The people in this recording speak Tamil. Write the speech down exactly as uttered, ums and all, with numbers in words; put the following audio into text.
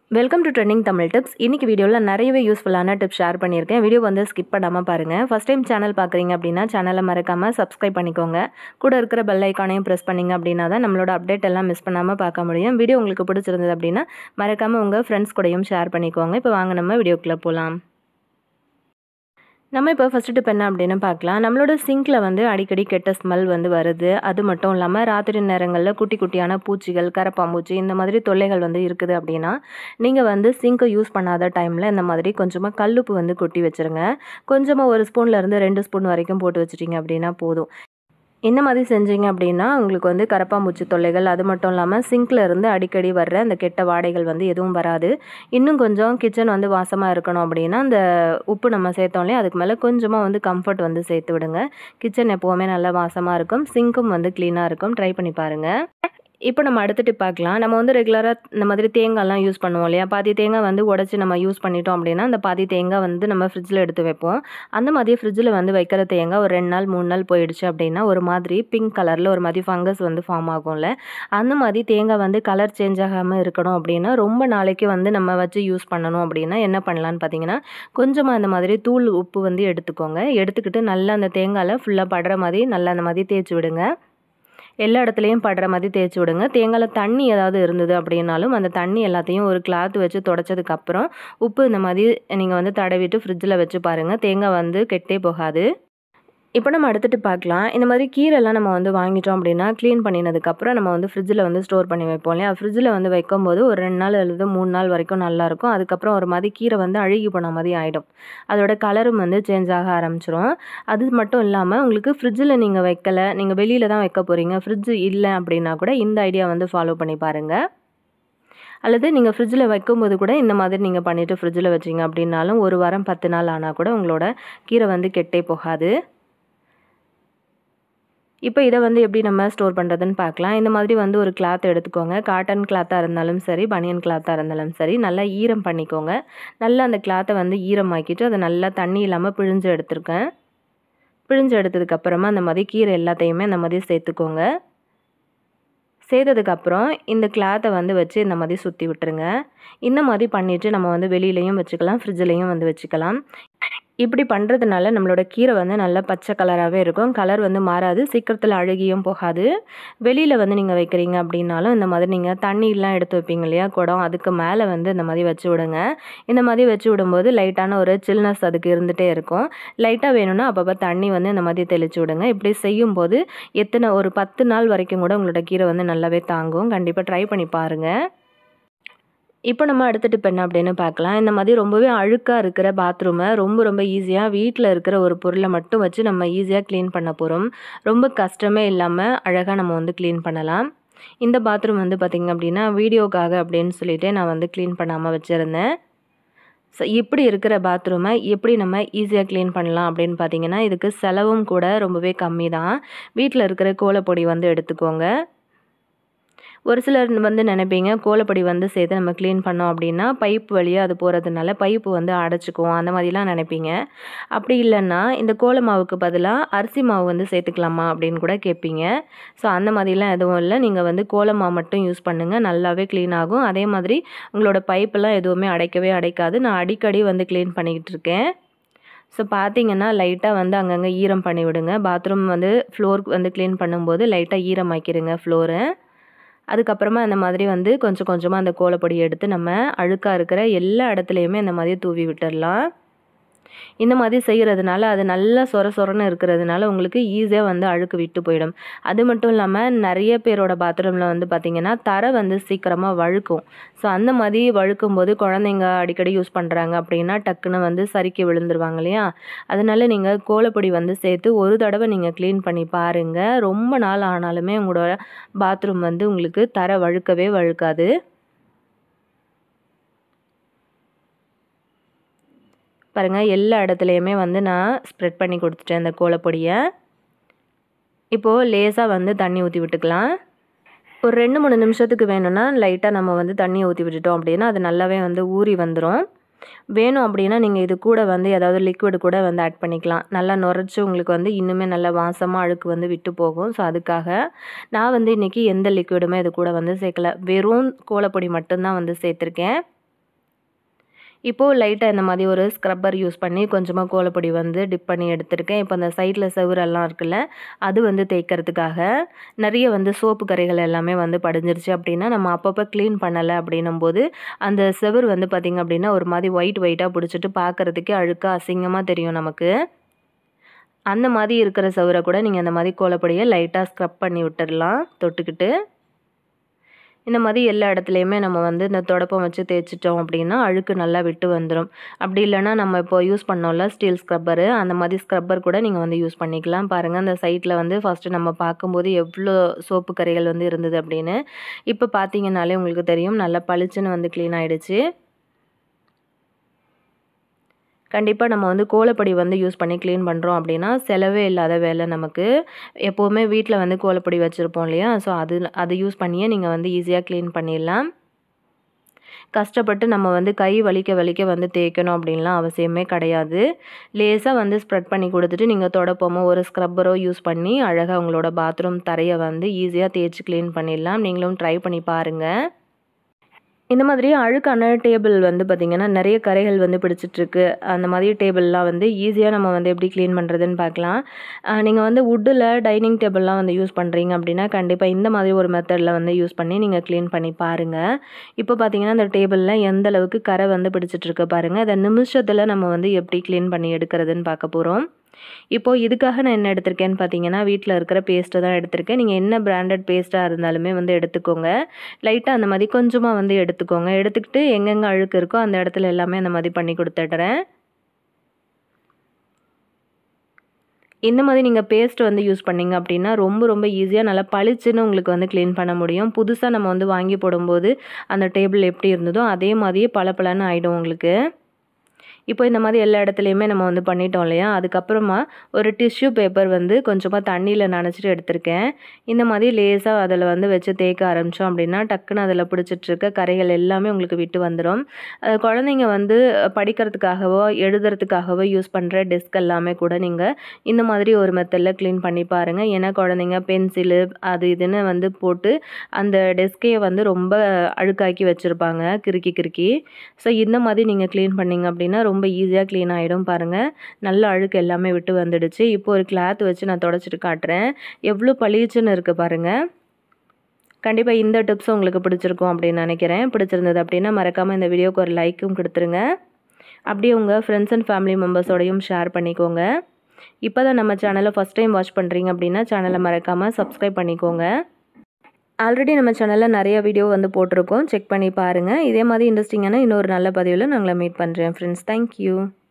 Welcome to trending Tamil tips. இன்னைக்கு வீடியோவில் நிறையவே யூஸ்ஃபுல்லான டிப்ஸ் ஷேர் பண்ணியிருக்கேன். வீடியோ வந்து ஸ்கிப் பண்ணாமல் பாருங்கள். ஃபஸ்ட் டைம் சேனல் பார்க்குறீங்க அப்படின்னா சேனலை மறக்காமல் சப்ஸ்கிரைப் பண்ணிக்கோங்க. கூட இருக்கிற பெல் ஐக்கானையும் ப்ரெஸ் பண்ணிங்க அப்படின்னா தான் நம்மளோட அப்டேட் எல்லாம் மிஸ் பண்ணாமல் பார்க்க முடியும். வீடியோ உங்களுக்கு பிடிச்சிருந்தது அப்படின்னா மறக்காமல் உங்கள் ஃப்ரெண்ட்ஸ் கூடயும் ஷேர் பண்ணிக்கோங்க. இப்போ வாங்க நம்ம வீடியோக்குள்ளே போகலாம். நம்ம இப்போ ஃபஸ்ட்டு டிப் என்ன அப்படின்னு பார்க்கலாம். நம்மளோட சிங்கில் வந்து அடிக்கடி கெட்ட ஸ்மெல் வந்து வருது. அது மட்டும் இல்லாமல் ராத்திரி நேரங்களில் குட்டி குட்டியான பூச்சிகள், கரப்பாம்பூச்சி இந்த மாதிரி தொல்லைகள் வந்து இருக்குது அப்படின்னா நீங்கள் வந்து சிங்கை யூஸ் பண்ணாத டைமில் இந்த மாதிரி கொஞ்சமாக கல்லுப்பு வந்து கொட்டி வச்சுருங்க. கொஞ்சமாக ஒரு ஸ்பூன்லேருந்து ரெண்டு ஸ்பூன் வரைக்கும் போட்டு வச்சுட்டிங்க அப்படின்னா போதும். இந்த மாதிரி செஞ்சீங்க அப்படின்னா உங்களுக்கு வந்து கரப்பாம்பூச்சி தொல்லைகள், அது மட்டும் இல்லாமல் சிங்கில் இருந்து அடிக்கடி வர்ற அந்த கெட்ட வாடைகள் வந்து எதுவும் வராது. இன்னும் கொஞ்சம் கிச்சன் வந்து வாசமாக இருக்கணும் அப்படின்னா அந்த உப்பு நம்ம சேர்த்தோம் இல்லையா, அதுக்கு மேலே கொஞ்சமாக வந்து கம்ஃபர்ட் வந்து சேர்த்து விடுங்க. கிச்சன் எப்போவுமே நல்லா வாசமாக இருக்கும், சிங்க்கும் வந்து க்ளீனாக இருக்கும். ட்ரை பண்ணி பாருங்கள். இப்போ நம்ம அடுத்த டிப் பார்க்கலாம். நம்ம வந்து ரெகுலராக இந்த மாதிரி தேங்காய்லாம் யூஸ் பண்ணுவோம் இல்லையா, பாதி தேங்காய் வந்து உடச்சி நம்ம யூஸ் பண்ணிட்டோம் அப்படின்னா அந்த பாதி தேங்காய் வந்து நம்ம ஃப்ரிட்ஜில் எடுத்து வைப்போம். அந்த மாதிரி ஃப்ரிட்ஜில் வந்து வைக்கிற தேங்காய் ஒரு ரெண்டு நாள் மூணு நாள் போயிடுச்சு அப்படின்னா ஒரு மாதிரி பிங்க் கலரில் ஒரு மாதிரி ஃபங்கஸ் வந்து ஃபார்ம் ஆகும்ல, அந்த மாதிரி தேங்காய் வந்து கலர் சேஞ்ச் ஆகாமல் இருக்கணும் அப்படின்னா ரொம்ப நாளைக்கு வந்து நம்ம வச்சு யூஸ் பண்ணணும் அப்படின்னா என்ன பண்ணலான்னு பார்த்தீங்கன்னா, கொஞ்சமாக அந்த மாதிரி தூள் உப்பு வந்து எடுத்துக்கோங்க. எடுத்துக்கிட்டு நல்லா அந்த தேங்காயில் ஃபுல்லாக படுற மாதிரி நல்லா அந்த மாதிரி தேய்ச்சி விடுங்க. எல்லா இடத்துலையும் படுற மாதிரி தேய்ச்சி விடுங்க. தேங்காயில் தண்ணி ஏதாவது இருந்தது அப்படின்னாலும் அந்த தண்ணி எல்லாத்தையும் ஒரு கிளாத் வச்சு தொடச்சதுக்கப்புறம் உப்பு இந்த மாதிரி நீங்கள் வந்து தடவிட்டு ஃப்ரிட்ஜில் வச்சு பாருங்கள். தேங்காய் வந்து கெட்டே போகாது. இப்போ நம்ம அடுத்துட்டு பார்க்கலாம். இந்த மாதிரி கீரைலாம் நம்ம வந்து வாங்கிட்டோம் அப்படின்னா க்ளீன் பண்ணினதுக்கப்புறம் நம்ம வந்து ஃப்ரிட்ஜில் வந்து ஸ்டோர் பண்ணி வைப்போம் இல்லையா, ஃப்ரிட்ஜில் வந்து வைக்கும்போது ஒரு ரெண்டு நாள் அல்லது மூணு நாள் வரைக்கும் நல்லாயிருக்கும். அதுக்கப்புறம் ஒரு மாதிரி கீரை வந்து அழுகி போன மாதிரி ஆகிடும். அதோட கலரும் வந்து சேஞ்ச் ஆக ஆரம்பிச்சிரும். அது மட்டும் இல்லாமல் உங்களுக்கு ஃப்ரிட்ஜில் நீங்கள் வைக்கலை, நீங்கள் வெளியில் தான் வைக்க போகிறீங்க, ஃப்ரிட்ஜ் இல்லை அப்படின்னா கூட இந்த ஐடியா வந்து ஃபாலோ பண்ணி பாருங்கள். அல்லது நீங்கள் ஃப்ரிட்ஜில் வைக்கும்போது கூட இந்த மாதிரி நீங்கள் பண்ணிவிட்டு ஃப்ரிட்ஜில் வச்சிங்க அப்படின்னாலும் ஒரு வாரம் பத்து நாள் ஆனால் கூட உங்களோட கீரை வந்து கெட்டே போகாது. இப்போ இதை வந்து எப்படி நம்ம ஸ்டோர் பண்ணுறதுன்னு பார்க்கலாம். இந்த மாதிரி வந்து ஒரு கிளாத் எடுத்துக்கோங்க. காட்டன் கிளாத்தாக இருந்தாலும் சரி, பனியன் கிளாத்தாக இருந்தாலும் சரி, நல்லா ஈரம் பண்ணிக்கோங்க. நல்லா அந்த கிளாத்தை வந்து ஈரமாக்கிட்டு அதை நல்லா தண்ணி இல்லாமல் பிழிஞ்சு எடுத்துருக்கேன். பிழிஞ்சு எடுத்ததுக்கப்புறமா அந்த மாதிரி கீரை எல்லாத்தையுமே அந்த மாதிரி சேர்த்துக்கோங்க. சேர்த்ததுக்கப்புறம் இந்த கிளாத்தை வந்து வச்சு இந்த மாதிரி சுற்றி விட்டுருங்க. இந்த மாதிரி பண்ணிவிட்டு நம்ம வந்து வெளியிலையும் வச்சுக்கலாம், ஃப்ரிட்ஜிலையும் வந்து வச்சுக்கலாம். இப்படி பண்ணுறதுனால நம்மளோட கீரை வந்து நல்லா பச்சை கலராகவே இருக்கும். கலர் வந்து மாறாது, சீக்கிரத்தில் அழுகியும் போகாது. வெளியில் வந்து நீங்கள் வைக்கிறீங்க அப்படின்னாலும் இந்த மாதிரி நீங்கள் தண்ணியெலாம் எடுத்து வைப்பீங்க இல்லையா குடம், அதுக்கு மேலே வந்து இந்த மாதிரி வச்சு விடுங்க. இந்த மாதிரி வச்சு விடும்போது லைட்டான ஒரு சில்னஸ் அதுக்கு இருந்துகிட்டே இருக்கும். லைட்டாக வேணும்னா அப்பப்போ தண்ணி வந்து இந்த மாதிரி தெளித்து விடுங்க. இப்படி செய்யும்போது எத்தனை ஒரு பத்து நாள் வரைக்கும் கூட உங்களோட கீரை வந்து நல்லாவே தாங்கும். கண்டிப்பாக ட்ரை பண்ணி பாருங்கள். இப்போ நம்ம அடுத்த டிப் என்ன அப்படின்னு பார்க்கலாம். இந்த மாதிரி ரொம்பவே அழுக்காக இருக்கிற பாத்ரூமை ரொம்ப ரொம்ப ஈஸியாக வீட்டில் இருக்கிற ஒரு பொருளை மட்டும் வச்சு நம்ம ஈஸியாக க்ளீன் பண்ண போகிறோம். ரொம்ப கஷ்டமே இல்லாமல் அழகாக நம்ம வந்து க்ளீன் பண்ணலாம். இந்த பாத்ரூம் வந்து பார்த்திங்க அப்படின்னா வீடியோக்காக அப்படின்னு சொல்லிட்டு நான் வந்து க்ளீன் பண்ணாமல் வச்சுருந்தேன். ஸோ இப்படி இருக்கிற பாத்ரூமை எப்படி நம்ம ஈஸியாக க்ளீன் பண்ணலாம் அப்படின்னு பார்த்தீங்கன்னா, இதுக்கு செலவும் கூட ரொம்பவே கம்மி தான். வீட்டில் இருக்கிற கோலப்பொடி வந்து எடுத்துக்கோங்க. ஒரு சிலர் வந்து நினைப்பீங்க கோலப்பொடி வந்து சேர்த்து நம்ம க்ளீன் பண்ணோம் அப்படின்னா பைப் வழியாக அது போகிறதுனால பைப்பு வந்து அடைச்சிக்குவோம், அந்த மாதிரிலாம் நினைப்பீங்க. அப்படி இல்லைன்னா இந்த கோல மாவுக்கு பதிலாக அரிசி மாவு வந்து சேர்த்துக்கலாமா அப்படின்னு கூட கேட்பீங்க. ஸோ அந்த மாதிரிலாம் எதுவும் இல்லை. நீங்கள் வந்து கோல மாவு மட்டும் யூஸ் பண்ணுங்கள், நல்லாவே க்ளீன் ஆகும். அதே மாதிரி உங்களோட பைப்பெல்லாம் எதுவுமே அடைக்கவே அடைக்காது. நான் அடிக்கடி வந்து க்ளீன் பண்ணிக்கிட்டு இருக்கேன். ஸோ பார்த்தீங்கன்னா லைட்டாக வந்து அங்கங்கே ஈரம் பண்ணி விடுங்க. பாத்ரூம் வந்து ஃப்ளோர் வந்து க்ளீன் பண்ணும்போது லைட்டாக ஈரமாக்கிடுங்க ஃப்ளோரை. அதுக்கப்புறமா அந்த மாதிரி வந்து கொஞ்சம் கொஞ்சமாக அந்த கோலப்பொடி எடுத்து நம்ம அழுக்காக இருக்கிற எல்லா இடத்துலையுமே அந்த மாதிரி தூவி விட்டுடலாம். இந்த மாதிரி செய்கிறதுனால அது நல்லா சொர சொரன்னு இருக்கிறதுனால உங்களுக்கு ஈஸியாக வந்து அழுக்கு விட்டு போயிடும். அது மட்டும் இல்லாமல் நிறைய பேரோட பாத்ரூமில் வந்து பார்த்திங்கன்னா தரை வந்து சீக்கிரமாக வழுக்கும். ஸோ அந்த மாதிரி வழுக்கும் போது குழந்தைங்க அடிக்கடி யூஸ் பண்ணுறாங்க அப்படின்னா டக்குன்னு வந்து சறுக்கி விழுந்துருவாங்க இல்லையா, அதனால நீங்கள் கோலப்பொடி வந்து சேர்த்து ஒரு தடவை நீங்கள் க்ளீன் பண்ணி பாருங்கள். ரொம்ப நாள் ஆனாலுமே உங்களோட பாத்ரூம் வந்து உங்களுக்கு தரை வழுக்கவே வழுக்காது. பாருங்கள், எல்லா இடத்துலையுமே வந்து நான் ஸ்ப்ரெட் பண்ணி கொடுத்துட்டேன் இந்த கோலப்பொடியை. இப்போது லேசாக வந்து தண்ணி ஊற்றி விட்டுக்கலாம். ஒரு ரெண்டு மூணு நிமிஷத்துக்கு வேணும்னா லைட்டாக நம்ம வந்து தண்ணியை ஊற்றி விட்டுட்டோம் அப்படின்னா அது நல்லாவே வந்து ஊறி வந்துடும். வேணும் அப்படின்னா நீங்கள் இது கூட வந்து ஏதாவது லிக்விட் கூட வந்து ஆட் பண்ணிக்கலாம். நல்லா நுரைச்சி உங்களுக்கு வந்து இன்னுமே நல்லா வாசமாக அழுக்கு வந்து விட்டு போகும். ஸோ அதுக்காக நான் வந்து இன்றைக்கி எந்த லிக்விடுமே இது கூட வந்து சேர்க்கல, வெறும் கோலப்பொடி மட்டும்தான் வந்து சேர்த்துருக்கேன். இப்போது லைட்டாக இந்த மாதிரி ஒரு ஸ்க்ரப்பர் யூஸ் பண்ணி கொஞ்சமாக கோலப்பொடி வந்து டிப் பண்ணி எடுத்திருக்கேன். இப்போ அந்த சைடில் செவுரெல்லாம் இருக்குல்ல, அது வந்து தேய்க்கிறதுக்காக. நிறைய வந்து சோப்பு கரைகள் எல்லாமே வந்து படிஞ்சிருச்சு அப்படின்னா, நம்ம அப்பப்போ க்ளீன் பண்ணலை அப்படின்னும்போது அந்த செவுரு வந்து பார்த்திங்க அப்படின்னா ஒரு மாதிரி ஒயிட் ஒயிட்டாக பிடிச்சிட்டு பார்க்குறதுக்கே அழுக்காக அசிங்கமாக தெரியும் நமக்கு. அந்த மாதிரி இருக்கிற செவுரை கூட நீங்கள் அந்த மாதிரி கோலப்பொடியை லைட்டாக ஸ்க்ரப் பண்ணி விட்டுடலாம் தொட்டுக்கிட்டு. இந்த மாதிரி எல்லா இடத்துலையுமே நம்ம வந்து இந்த தொடப்பம் வச்சு தேய்ச்சிட்டோம் அப்படின்னா அழுக்கு நல்லா விட்டு வந்துடும். அப்படி இல்லைனா நம்ம இப்போ யூஸ் பண்ணோம்ல ஸ்டீல் ஸ்க்ரப்பரு, அந்த மாதிரி ஸ்க்ரப்பர் கூட நீங்கள் வந்து யூஸ் பண்ணிக்கலாம். பாருங்கள் அந்த சைட்டில் வந்து ஃபஸ்ட்டு நம்ம பார்க்கும்போது எவ்வளோ சோப்பு கரைகள் வந்து இருந்தது அப்படின்னு. இப்போ பார்த்தீங்கன்னாலே உங்களுக்கு தெரியும் நல்லா பளிச்சுன்னு வந்து க்ளீன் ஆகிடுச்சு. கண்டிப்பாக நம்ம வந்து கோலப்பொடி வந்து யூஸ் பண்ணி க்ளீன் பண்ணுறோம் அப்படின்னா செலவே இல்லாத வேலை நமக்கு. எப்போவுமே வீட்டில் வந்து கோலப்பொடி வச்சுருப்போம் இல்லையா, ஸோ அது அது யூஸ் பண்ணியே நீங்கள் வந்து ஈஸியாக க்ளீன் பண்ணிடலாம். கஷ்டப்பட்டு நம்ம வந்து கை வலிக்க வலிக்க வந்து தேய்க்கணும் அப்படின்லாம் அவசியமே கிடையாது. லேசாக வந்து ஸ்ப்ரெட் பண்ணி கொடுத்துட்டு நீங்கள் தொடப்பமோ ஒரு ஸ்க்ரப்பரோ யூஸ் பண்ணி அழகாக உங்களோட பாத்ரூம் தரையை வந்து ஈஸியாக தேய்ச்சி க்ளீன் பண்ணிடலாம். நீங்களும் ட்ரை பண்ணி பாருங்கள். இந்த மாதிரி அழுக்கான டேபிள் வந்து பார்த்திங்கன்னா நிறைய கரைகள் வந்து பிடிச்சிட்ருக்கு. அந்த மாதிரி டேபிள்லாம் வந்து ஈஸியாக நம்ம வந்து எப்படி க்ளீன் பண்ணுறதுன்னு பார்க்கலாம். நீங்கள் வந்து வுட்டில் டைனிங் டேபிள்லாம் வந்து யூஸ் பண்ணுறீங்க அப்படின்னா கண்டிப்பாக இந்த மாதிரி ஒரு மெத்தடில் வந்து யூஸ் பண்ணி நீங்கள் க்ளீன் பண்ணி பாருங்கள். இப்போ பார்த்திங்கன்னா அந்த டேபிளில் எந்த அளவுக்கு கரை வந்து பிடிச்சிட்ருக்கு பாருங்கள். அதை நிமிஷத்தில் நம்ம வந்து எப்படி க்ளீன் பண்ணி எடுக்கிறதுன்னு பார்க்க போகிறோம். இப்போது இதுக்காக நான் என்ன எடுத்திருக்கேன்னு பார்த்தீங்கன்னா வீட்டில் இருக்கிற பேஸ்ட்டு தான் எடுத்திருக்கேன். நீங்கள் என்ன பிராண்டட் பேஸ்ட்டாக இருந்தாலுமே வந்து எடுத்துக்கோங்க. லைட்டாக அந்த மாதிரி கொஞ்சமாக வந்து எடுத்துக்கோங்க. எடுத்துக்கிட்டு எங்கெங்கே அழுக்கு இருக்கோ அந்த இடத்துல எல்லாமே அந்த மாதிரி பண்ணி கொடுத்துட்றேன். இந்த மாதிரி நீங்கள் பேஸ்ட் வந்து யூஸ் பண்ணிங்க அப்படின்னா ரொம்ப ரொம்ப ஈஸியாக நல்லா பளிச்சுன்னு உங்களுக்கு வந்து க்ளீன் பண்ண முடியும். புதுசாக நம்ம வந்து வாங்கி போடும்போது அந்த டேபிள் எப்படி இருந்ததோ அதே மாதிரியே பளபளன்னு ஆகிடும் உங்களுக்கு. இப்போ இந்த மாதிரி எல்லா இடத்துலையுமே நம்ம வந்து பண்ணிட்டோம் இல்லையா, அதுக்கப்புறமா ஒரு டிஷ்யூ பேப்பர் வந்து கொஞ்சமாக தண்ணியில் நனைச்சிட்டு எடுத்திருக்கேன். இந்த மாதிரி லேசாக அதில் வந்து வச்சு தேய்க்க ஆரம்பித்தோம் அப்படின்னா டக்குன்னு அதில் பிடிச்சிட்ருக்க கரைகள் எல்லாமே உங்களுக்கு விட்டு வந்துடும். குழந்தைங்க வந்து படிக்கிறதுக்காகவோ எழுதுறதுக்காகவோ யூஸ் பண்ணுற டெஸ்க் எல்லாமே கூட நீங்கள் இந்த மாதிரி ஒரு மெத்தடில் க்ளீன் பண்ணி பாருங்கள். ஏன்னா குழந்தைங்க பென்சிலு அது இதுன்னு வந்து போட்டு அந்த டெஸ்க்கையை வந்து ரொம்ப அழுக்காக்கி வச்சுருப்பாங்க கிறுக்கி கிறுக்கி. ஸோ இந்த மாதிரி நீங்கள் க்ளீன் பண்ணிங்க அப்படின்னா ரொம்ப ஈஸியாக க்ளீன் ஆகிடும். பாருங்கள் நல்ல அழுக்கு எல்லாமே விட்டு வந்துடுச்சு. இப்போ ஒரு கிளாத் வச்சு நான் தொடச்சிட்டு காட்டுறேன். எவ்வளோ பளிச்சுன்னு இருக்குது பாருங்கள். கண்டிப்பாக இந்த டிப்ஸ் உங்களுக்கு பிடிச்சிருக்கும் அப்படின்னு நினைக்கிறேன். பிடிச்சிருந்தது அப்படின்னா மறக்காமல் இந்த வீடியோக்கு ஒரு லைக்கும் கொடுத்துருங்க. அப்படியே உங்கள் ஃப்ரெண்ட்ஸ் அண்ட் ஃபேமிலி மெம்பர்ஸோடையும் ஷேர் பண்ணிக்கோங்க. இப்போ தான் நம்ம சேனலை ஃபஸ்ட் டைம் வாட்ச் பண்ணுறீங்க அப்படின்னா சேனலை மறக்காமல் சப்ஸ்கிரைப் பண்ணிக்கோங்க. ஆல்ரெடி நம்ம சேனலில் நிறைய வீடியோ வந்து போட்டிருக்கோம். செக் பண்ணி பாருங்கள். இதே மாதிரி இன்ட்ரெஸ்டிங்கான இன்னொரு நல்ல பதிவில் நான் உங்களை மீட் பண்ணுறேன் ஃப்ரெண்ட்ஸ். தேங்க்யூ.